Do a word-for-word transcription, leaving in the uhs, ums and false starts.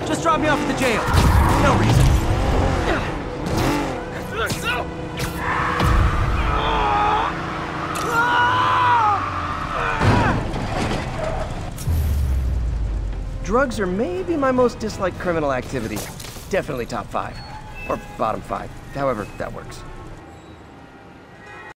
Just drop me off at the jail. No reason. Drugs are maybe my most disliked criminal activity. Definitely top five. Or bottom five. However that works.